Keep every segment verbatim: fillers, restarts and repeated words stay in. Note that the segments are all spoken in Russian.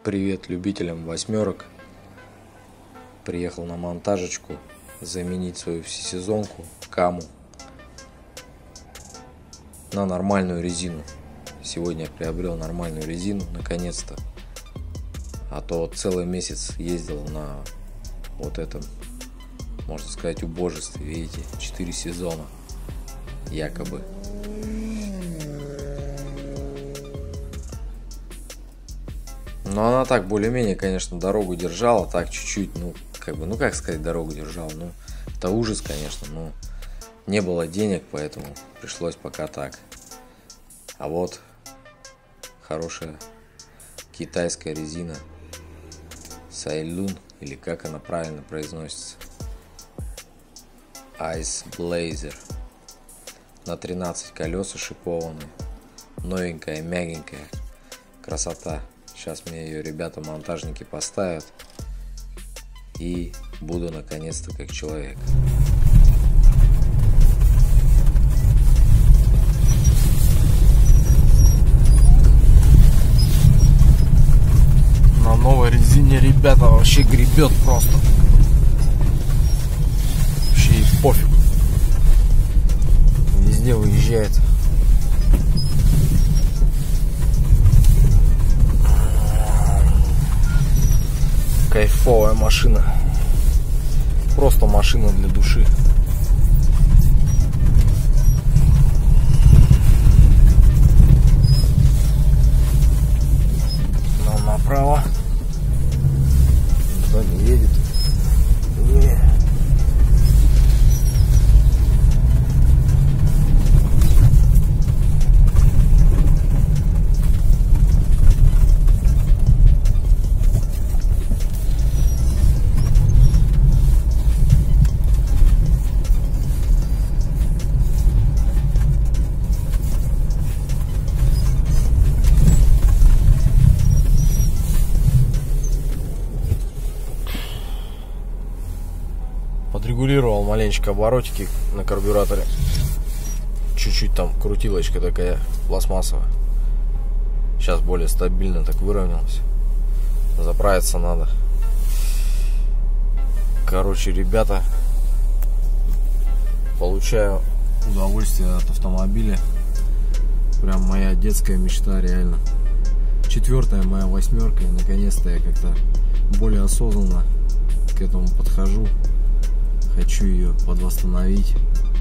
Привет любителям восьмерок. Приехал на монтажечку заменить свою всесезонку Каму на нормальную резину. Сегодня я приобрел нормальную резину, наконец-то. А то целый месяц ездил на вот этом, можно сказать, убожестве. Видите, четыре сезона якобы. Но она так более-менее, конечно, дорогу держала, так чуть-чуть, ну, как бы, ну, как сказать, дорогу держала, ну, это ужас, конечно, но не было денег, поэтому пришлось пока так. А вот хорошая китайская резина Сайлун, или как она правильно произносится, Ice Blazer, на тринадцать колес шипованные, новенькая, мягенькая, красота. Сейчас мне ее ребята-монтажники поставят, и буду наконец-то как человек. На новой резине, ребята, вообще гребет просто. Вообще и пофиг. Везде выезжает. Кайфовая машина. Просто машина для души. Нам направо. Никто не едет. Не. Подрегулировал маленечко оборотики на карбюраторе. Чуть-чуть там крутилочка такая пластмассовая. Сейчас более стабильно так выровнялось. Заправиться надо. Короче, ребята, получаю удовольствие от автомобиля. Прям моя детская мечта, реально. Четвертая моя восьмерка, и наконец-то я как-то более осознанно к этому подхожу. Хочу ее подвосстановить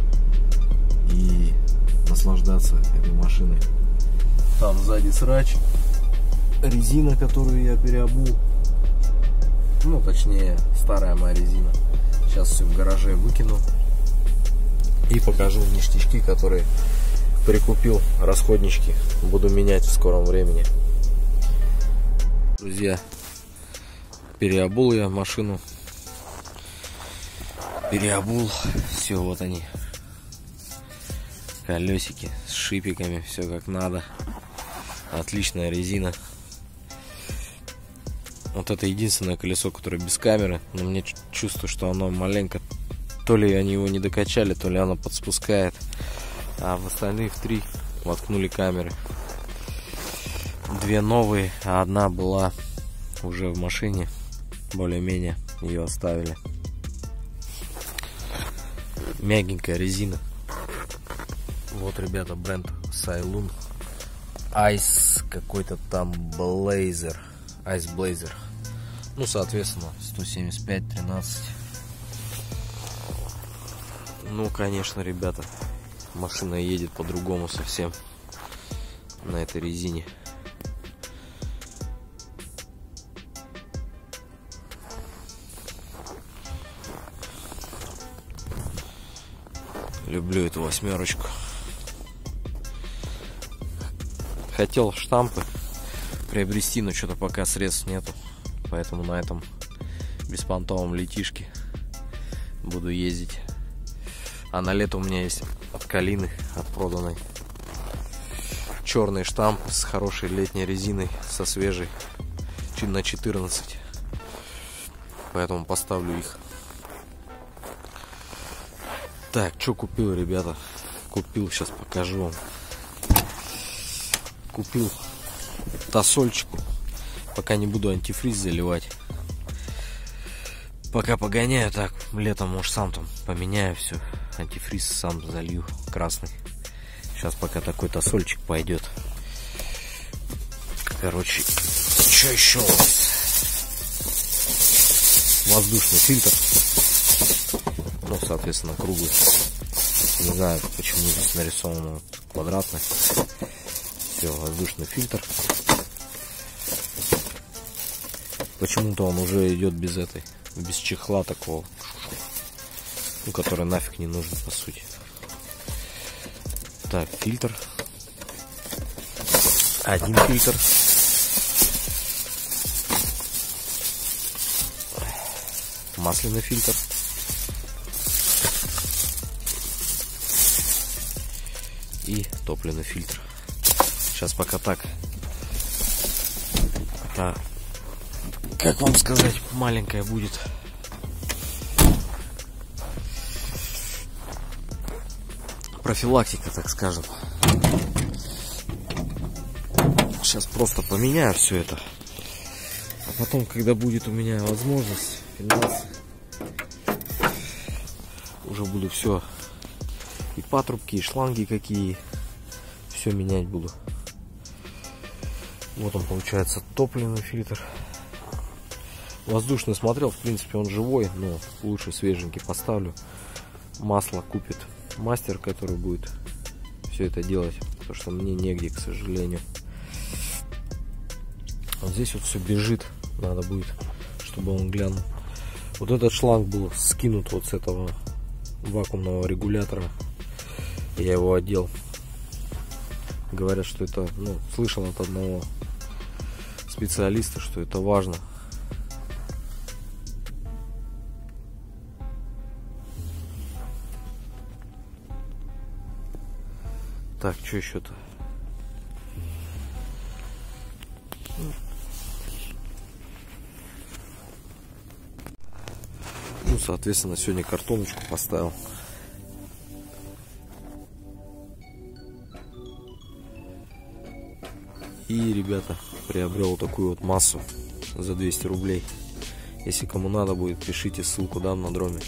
и наслаждаться этой машиной. Там сзади срач, резина, которую я переобул. Ну, точнее, старая моя резина. Сейчас все в гараже выкину и покажу ништячки, которые прикупил, расходнички. Буду менять в скором времени. Друзья, переобул я машину. Переобул, все, вот они, колесики с шипиками, все как надо, отличная резина. Вот это единственное колесо, которое без камеры, но мне чувствую, что оно маленько, то ли они его не докачали, то ли оно подспускает, а в остальных три воткнули камеры. Две новые, а одна была уже в машине, более-менее ее оставили. Мягенькая резина. Вот, ребята, бренд Сайлун. Ice какой-то там Blazer. Ice Blazer. Ну, соответственно, сто семьдесят пять тринадцать. Ну, конечно, ребята, машина едет по-другому совсем на этой резине. Люблю эту восьмерочку. Хотел штампы приобрести, но что-то пока средств нету. Поэтому на этом беспонтовом летишке буду ездить. А на лето у меня есть от Калины, от проданной, черный штамп с хорошей летней резиной, со свежей, на четырнадцать. Поэтому поставлю их. Так, что купил, ребята? Купил, сейчас покажу вам. Купил тосольчику Пока не буду антифриз заливать. Пока погоняю так, летом, может, сам там поменяю все. Антифриз сам залью красный. Сейчас пока такой тосольчик пойдет. Короче, что еще у нас? Воздушный фильтр. Ну, соответственно, круглый. Не знаю, почему здесь нарисовано вот квадратный. Все, воздушный фильтр. Почему-то он уже идет без этой, без чехла такого, ну, который нафиг не нужен, по сути. Так, фильтр. Один фильтр. Масляный фильтр. И топливный фильтр. Сейчас пока так. Так. Как вам сказать, маленькая будет. Профилактика, так скажем. Сейчас просто поменяю все это. А потом, когда будет у меня возможность, финансы, уже буду все. И патрубки, и шланги какие. Все менять буду. Вот он, получается, топливный фильтр. Воздушный смотрел, в принципе, он живой, но лучше свеженький поставлю. Масло купит мастер, который будет все это делать, потому что мне негде, к сожалению. Вот здесь вот все бежит, надо будет, чтобы он глянул. Вот этот шланг был скинут вот с этого вакуумного регулятора. Я его одел. Говорят, что это, ну, слышал от одного специалиста, что это важно. Так, что еще-то? Ну, соответственно, сегодня картоночку поставил. И, ребята, приобрел такую вот массу за двести рублей. Если кому надо будет, пишите, ссылку дам на дроме.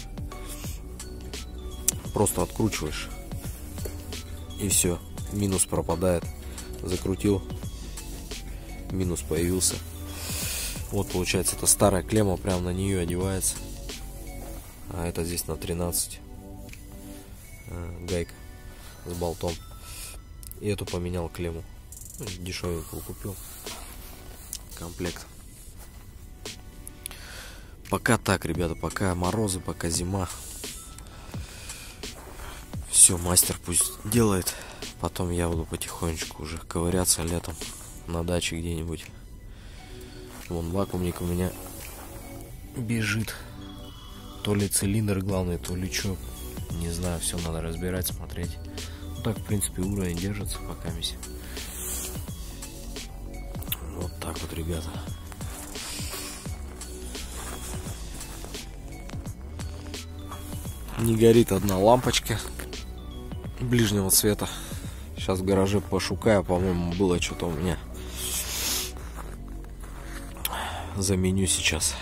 Просто откручиваешь. И все, минус пропадает. Закрутил, минус появился. Вот, получается, это старая клемма, прям на нее одевается. А это здесь на тринадцать. Гайка с болтом. И эту поменял клемму. Дешевенькую купил. Комплект. Пока так, ребята, пока морозы, пока зима. Все, мастер пусть делает. Потом я буду потихонечку уже ковыряться летом на даче где-нибудь. Вон вакуумник у меня бежит. То ли цилиндр главный, то ли что. Не знаю, все надо разбирать, смотреть. Ну, так, в принципе, уровень держится пока месяц. Вот так вот, ребята. Не горит одна лампочка ближнего цвета. Сейчас в гараже пошукаю, по-моему, было что-то у меня. Заменю сейчас.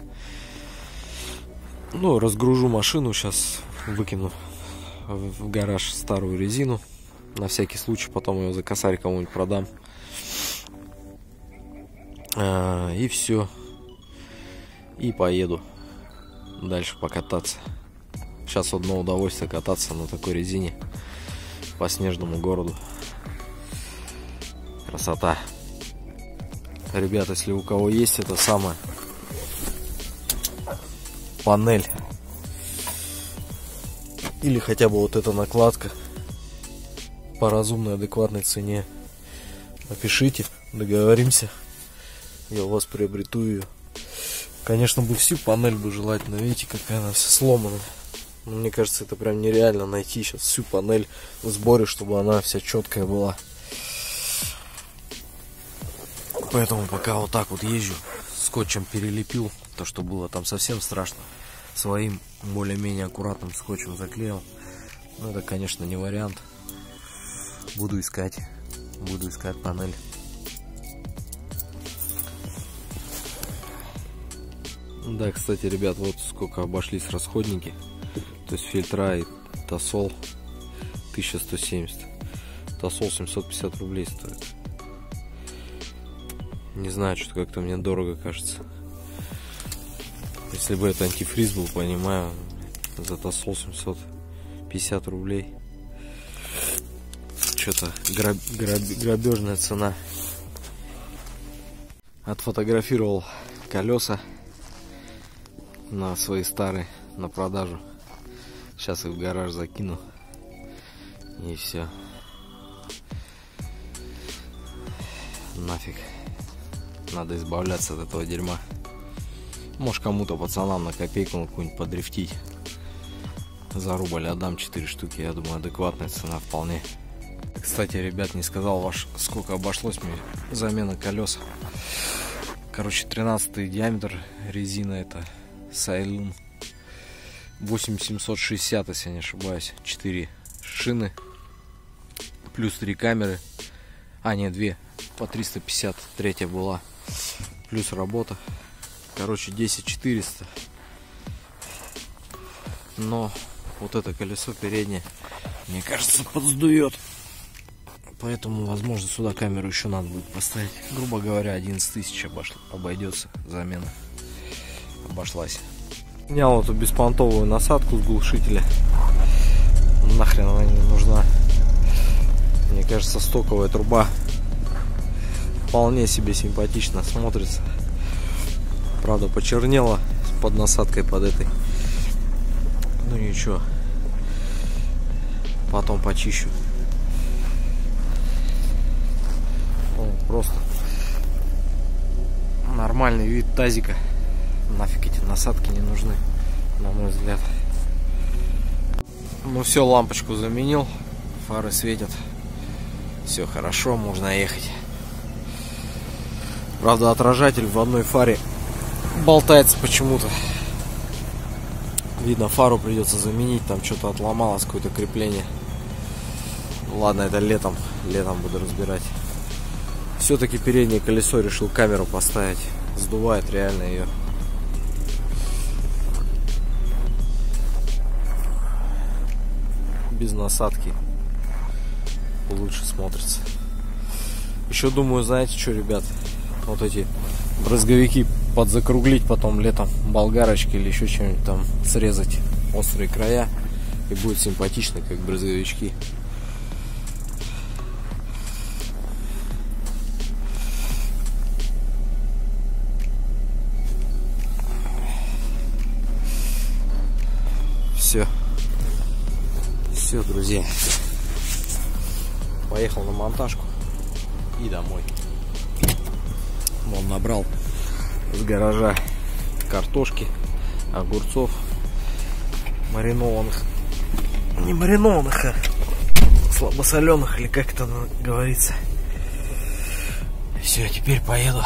Ну, разгружу машину, сейчас выкину в гараж старую резину. На всякий случай, потом ее за косарь кому-нибудь продам. А, и все. И поеду дальше покататься. Сейчас одно удовольствие кататься на такой резине по снежному городу. Красота. Ребята, если у кого есть это самое панель или хотя бы вот эта накладка по разумной, адекватной цене, напишите, договоримся, я у вас приобрету ее. Конечно, бы всю панель бы желательно, видите, какая она вся сломана. Но мне кажется, это прям нереально найти сейчас всю панель в сборе, чтобы она вся четкая была. Поэтому пока вот так вот езжу, скотчем перелепил то, что было там совсем страшно. Своим более-менее аккуратным скотчем заклеил. Но это, конечно, не вариант. Буду искать. Буду искать панель. Да, кстати, ребят, вот сколько обошлись расходники. То есть фильтра и тосол тысяча сто семьдесят. Тосол семьсот пятьдесят рублей стоит. Не знаю, что-то как-то мне дорого кажется. Если бы это антифриз был, понимаю, за тосол семьсот пятьдесят рублей. Что-то граб, граб, грабежная цена. Отфотографировал колеса на свои старые на продажу. Сейчас их в гараж закину. И все. Нафиг. Надо избавляться от этого дерьма. Может, кому-то пацанам на копейку на какую-нибудь подрифтить. За рубль отдам четыре штуки. Я думаю, адекватная цена вполне. Кстати, ребят, не сказал ваш, сколько обошлось мне замена колес. Короче, тринадцатый диаметр резина, это Сайлун. восемь тысяч семьсот шестьдесят, если я не ошибаюсь. четыре шины. Плюс три камеры. А, нет, две. По триста пятьдесят. Третья была. Плюс работа. Короче, десять тысяч четыреста. Но вот это колесо переднее, мне кажется, подсдует. Поэтому, возможно, сюда камеру еще надо будет поставить. Грубо говоря, одиннадцать тысяч обошло, обойдется замена. Обошлась. Снял эту беспонтовую насадку с глушителя. Нахрен она не нужна. Мне кажется, стоковая труба вполне себе симпатично смотрится. Правда, почернела под насадкой под этой. Ну ничего. Потом почищу. О, просто нормальный вид тазика. Нафиг эти насадки не нужны, на мой взгляд. Ну все, лампочку заменил. Фары светят. Все хорошо, можно ехать. Правда, отражатель в одной фаре болтается почему-то. Видно, фару придется заменить. Там что-то отломалось, какое-то крепление. Ладно, это летом. Летом буду разбирать. Все-таки переднее колесо решил камеру поставить. Сдувает реально ее. Без насадки лучше смотрится. Еще думаю, знаете что, ребят, вот эти брызговики подзакруглить потом летом, болгарочки или еще что-нибудь там срезать острые края, и будет симпатично, как брызговички. Все. Все, друзья. Поехал на монтажку и домой. Вон набрал с гаража картошки, огурцов маринованных. Не маринованных, а слабосоленых, или как это говорится. Все, теперь поеду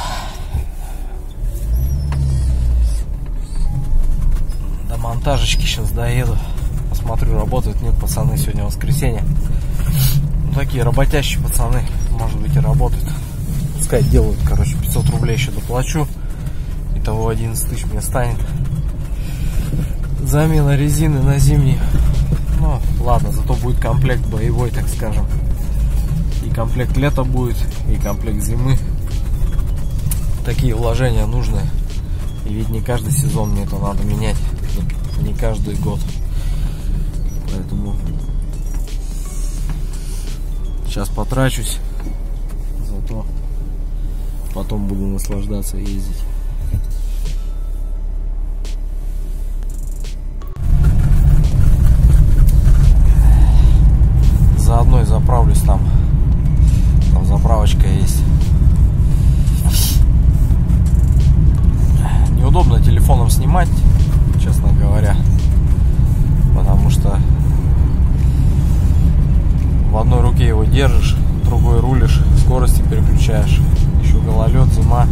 до монтажечки, сейчас доеду. Посмотрю, работают, нет, пацаны, сегодня воскресенье. Ну, такие работящие пацаны, может быть, и работают. Пускай делают, короче, пятьсот рублей еще доплачу. Итого одиннадцать тысяч мне станет. Замена резины на зимние. Ну, ладно, зато будет комплект боевой, так скажем. И комплект лета будет, и комплект зимы. Такие вложения нужны. И ведь не каждый сезон мне это надо менять. Не каждый год. Поэтому сейчас потрачусь. Зато потом буду наслаждаться ездить. Заодно и заправлюсь там. Там заправочка есть. Неудобно телефоном снимать, честно говоря. Потому что в одной руке его держишь, другой рулишь, скорости переключаешь. Еще гололед, зима.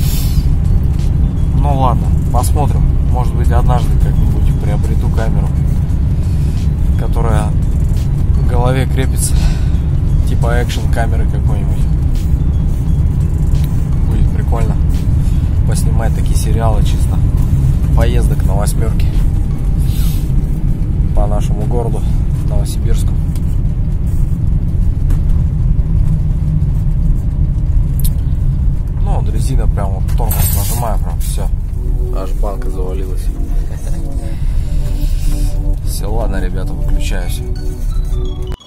Ну ладно, посмотрим. Может быть, однажды как-нибудь приобрету камеру, которая к голове крепится, типа экшн камеры какой-нибудь. Будет прикольно поснимать такие сериалы чисто поездок на восьмерке по нашему городу Новосибирску. Ну, вот резина прям вот тормоз нажимаю, прям все. Аж банка завалилась. Все, ладно, ребята, выключаюсь.